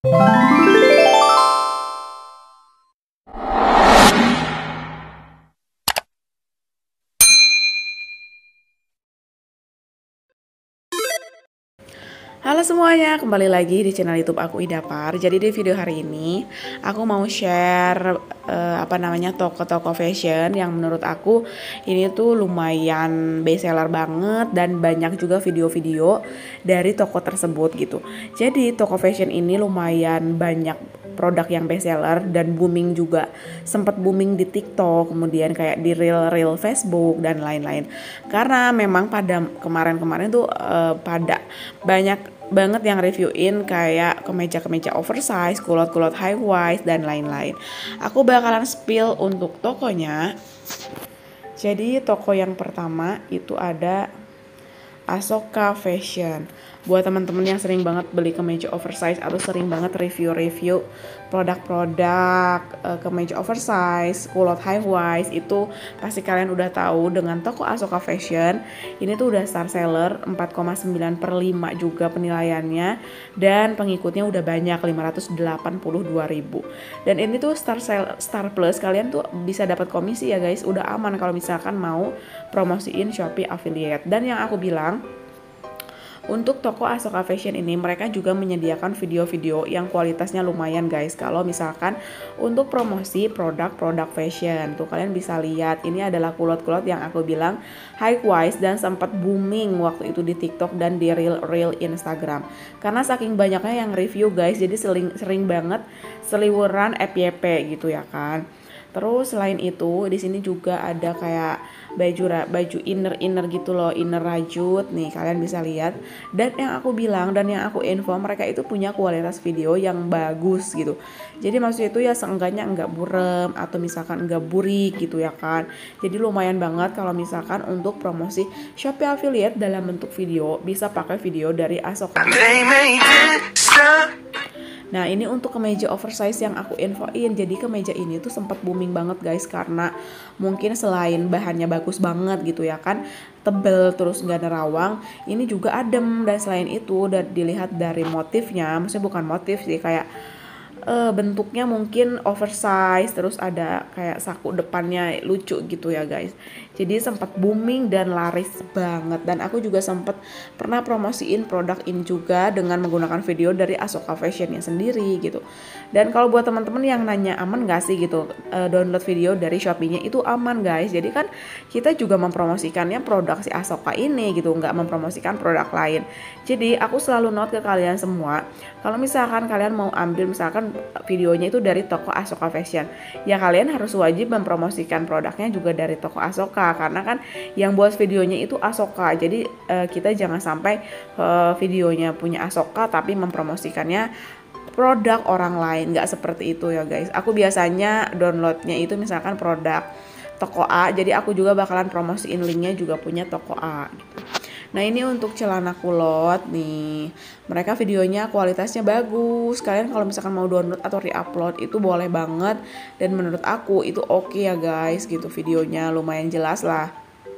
Halo semuanya, kembali lagi di channel YouTube aku Idapar. Jadi di video hari ini aku mau share toko-toko fashion yang menurut aku ini tuh lumayan best seller banget dan banyak juga video-video dari toko tersebut gitu. Jadi toko fashion ini lumayan banyak produk yang best seller dan booming juga, sempat booming di TikTok, kemudian kayak di reel Facebook dan lain-lain. Karena memang pada kemarin-kemarin tuh pada banyak banget yang reviewin kayak kemeja-kemeja oversize, kulot-kulot high waist dan lain-lain. Aku bakalan spill untuk tokonya. Jadi toko yang pertama itu ada Asoka Fashion. Buat teman-teman yang sering banget beli kemeja oversize atau sering banget review-review produk-produk kemeja oversize, kulot high waist, itu pasti kalian udah tahu dengan toko Asoka Fashion. Ini tuh udah star seller 4,9/5 juga penilaiannya dan pengikutnya udah banyak 582.000. Dan ini tuh star plus, kalian tuh bisa dapat komisi ya guys. Udah aman kalau misalkan mau promosiin Shopee affiliate. Dan yang aku bilang, untuk toko Asoka Fashion ini mereka juga menyediakan video-video yang kualitasnya lumayan guys. Kalau misalkan untuk promosi produk-produk fashion, tuh kalian bisa lihat ini adalah kulot-kulot yang aku bilang high waist dan sempat booming waktu itu di TikTok dan di reel Instagram. Karena saking banyaknya yang review guys, jadi sering banget seliweran FYP gitu ya kan. Terus selain itu di sini juga ada kayak baju inner gitu loh, inner rajut nih, kalian bisa lihat. Dan yang aku bilang dan yang aku info, mereka itu punya kualitas video yang bagus gitu. Jadi maksudnya itu ya seenggaknya enggak burem atau misalkan enggak burik gitu ya kan. Jadi lumayan banget kalau misalkan untuk promosi Shopee affiliate dalam bentuk video, bisa pakai video dari Asoka. Nah ini untuk kemeja oversize yang aku infoin. Jadi kemeja ini tuh sempat booming banget guys, karena mungkin selain bahannya bagus banget gitu ya kan, tebel terus gak nerawang, ini juga adem. Dan selain itu dilihat dari motifnya, maksudnya bukan motif sih, kayak bentuknya mungkin oversize, terus ada kayak saku depannya lucu gitu ya guys. Jadi sempat booming dan laris banget. Dan aku juga sempat pernah promosiin produk ini juga dengan menggunakan video dari Asoka Fashionnya sendiri gitu. Dan kalau buat teman-teman yang nanya aman gak sih gitu download video dari Shopee-nya, itu aman guys. Jadi kan kita juga mempromosikannya produk si Asoka ini gitu, nggak mempromosikan produk lain. Jadi aku selalu note ke kalian semua, kalau misalkan kalian mau ambil misalkan videonya itu dari toko Asoka Fashion, ya kalian harus wajib mempromosikan produknya juga dari toko Asoka, karena kan yang buat videonya itu Asoka. Jadi kita jangan sampai videonya punya Asoka tapi mempromosikannya produk orang lain, nggak seperti itu ya guys. Aku biasanya downloadnya itu misalkan produk toko A, jadi aku juga bakalan promosiin linknya juga punya toko A gitu. Nah ini untuk celana kulot nih, mereka videonya kualitasnya bagus. Kalian kalau misalkan mau download atau re-upload itu boleh banget, dan menurut aku itu oke ya guys gitu, videonya lumayan jelas lah.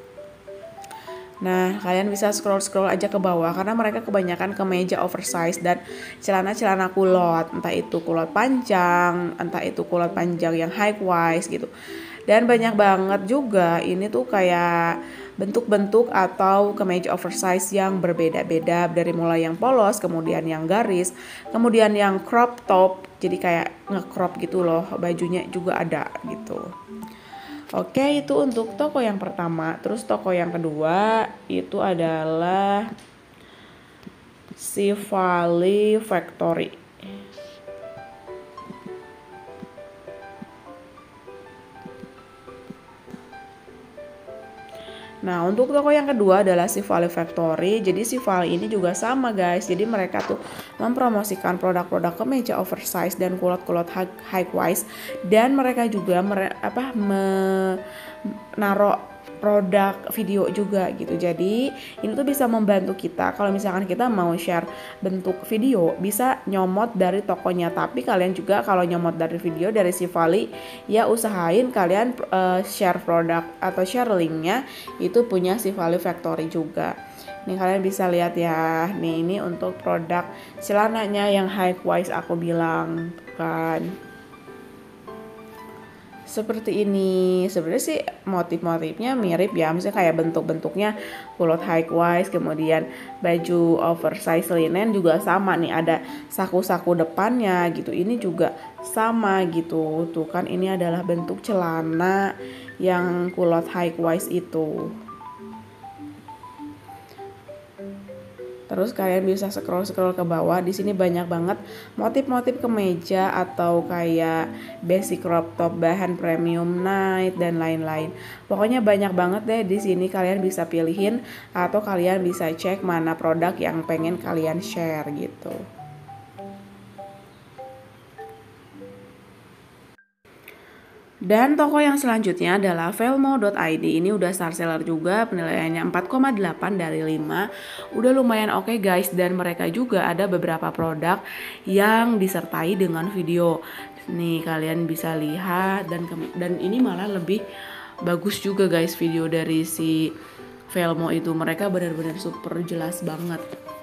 Nah kalian bisa scroll aja ke bawah, karena mereka kebanyakan kemeja oversize dan celana-celana kulot, entah itu kulot panjang, entah itu kulot panjang yang high waist gitu. Dan banyak banget juga ini tuh kayak bentuk-bentuk atau kemeja oversize yang berbeda-beda, dari mulai yang polos, kemudian yang garis, kemudian yang crop top, jadi kayak nge-crop gitu loh, bajunya juga ada gitu. Oke, itu untuk toko yang pertama. Terus toko yang kedua itu adalah Sivali Factory. Nah untuk toko yang kedua adalah Sivali Factory. Jadi Sivali ini juga sama guys. Jadi mereka tuh mempromosikan produk-produk kemeja oversize dan kulot-kulot high waist. Dan mereka juga menaruh produk video juga gitu. Jadi ini tuh bisa membantu kita kalau misalkan kita mau share bentuk video, bisa nyomot dari tokonya. Tapi kalian juga kalau nyomot dari video dari Sivali, ya usahain kalian share produk atau share linknya itu punya Sivali Factory juga. Nih kalian bisa lihat ya. Nih ini untuk produk celananya yang high waist aku bilang kan. Seperti ini. Sebenarnya sih motif-motifnya mirip ya, maksudnya kayak bentuk-bentuknya kulot high waist, kemudian baju oversize linen juga sama nih, ada saku-saku depannya gitu. Ini juga sama gitu. Tuh kan ini adalah bentuk celana yang kulot high waist itu. Terus kalian bisa scroll ke bawah. Di sini banyak banget motif-motif kemeja atau kayak basic crop top bahan premium night dan lain-lain. Pokoknya banyak banget deh di sini, kalian bisa pilihin atau kalian bisa cek mana produk yang pengen kalian share gitu. Dan toko yang selanjutnya adalah velmo.id. Ini udah star seller juga, penilaiannya 4,8 dari 5. Udah lumayan oke guys, dan mereka juga ada beberapa produk yang disertai dengan video. Nih kalian bisa lihat, dan ini malah lebih bagus juga guys video dari si Velmo itu. Mereka benar-benar super jelas banget.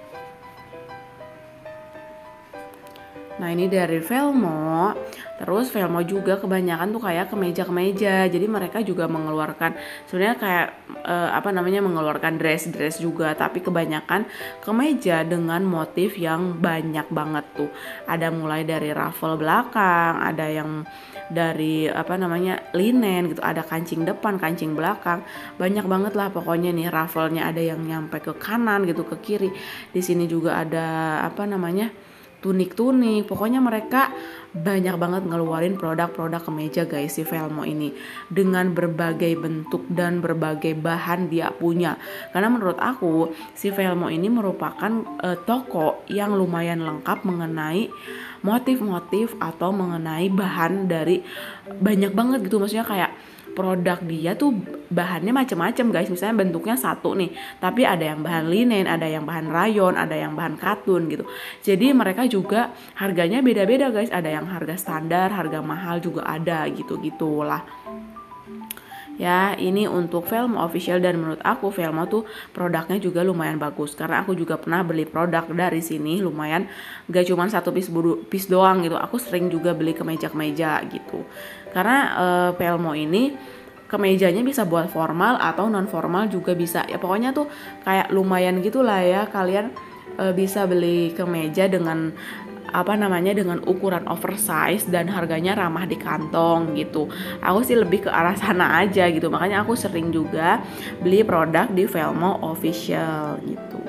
Nah ini dari Velmo. Terus Velmo juga kebanyakan tuh kayak kemeja-kemeja. Jadi mereka juga mengeluarkan sebenarnya kayak mengeluarkan dress-dress juga, tapi kebanyakan kemeja dengan motif yang banyak banget tuh. Ada mulai dari ruffle belakang, ada yang dari linen gitu, ada kancing depan, kancing belakang. Banyak banget lah pokoknya nih, ruffle-nya ada yang nyampe ke kanan gitu, ke kiri. Di sini juga ada tunik-tunik. Pokoknya mereka banyak banget ngeluarin produk-produk kemeja guys si Velmo ini, dengan berbagai bentuk dan berbagai bahan dia punya. Karena menurut aku si Velmo ini merupakan toko yang lumayan lengkap mengenai motif-motif atau mengenai bahan dari banyak banget gitu. Maksudnya kayak produk dia tuh bahannya macam-macam guys. Misalnya bentuknya satu nih, tapi ada yang bahan linen, ada yang bahan rayon, ada yang bahan katun gitu. Jadi mereka juga harganya beda-beda guys. Ada yang harga standar, harga mahal juga ada gitu-gitulah. Ya ini untuk Velmo official, dan menurut aku Velmo tuh produknya juga lumayan bagus, karena aku juga pernah beli produk dari sini lumayan, gak cuma satu piece doang gitu. Aku sering juga beli kemeja-kemeja gitu, karena Velmo ini kemejanya bisa buat formal atau non formal juga bisa ya. Pokoknya tuh kayak lumayan gitulah ya. Kalian bisa beli kemeja dengan dengan ukuran oversize dan harganya ramah di kantong gitu. Aku sih lebih ke arah sana aja gitu. Makanya aku sering juga beli produk di Velmo official gitu.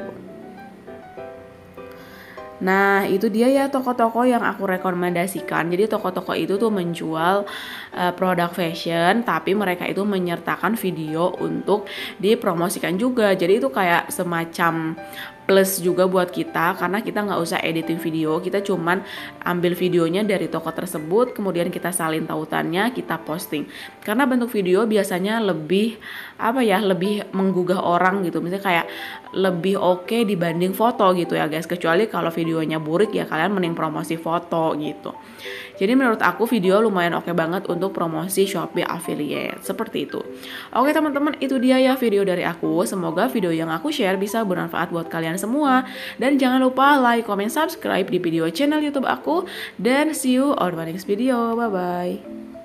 Nah itu dia ya toko-toko yang aku rekomendasikan. Jadi toko-toko itu tuh menjual produk fashion, tapi mereka itu menyertakan video untuk dipromosikan juga. Jadi itu kayak semacam plus juga buat kita, karena kita nggak usah editing video, kita cuman ambil videonya dari toko tersebut, kemudian kita salin tautannya, kita posting. Karena bentuk video biasanya lebih lebih menggugah orang gitu, misalnya kayak lebih oke dibanding foto gitu ya guys. Kecuali kalau videonya burik ya kalian mending promosi foto gitu. Jadi menurut aku video lumayan oke banget untuk promosi Shopee affiliate, seperti itu. Oke teman-teman, itu dia ya video dari aku. Semoga video yang aku share bisa bermanfaat buat kalian semua. Dan jangan lupa like, comment, subscribe di video channel YouTube aku. Dan see you on my next video. Bye-bye.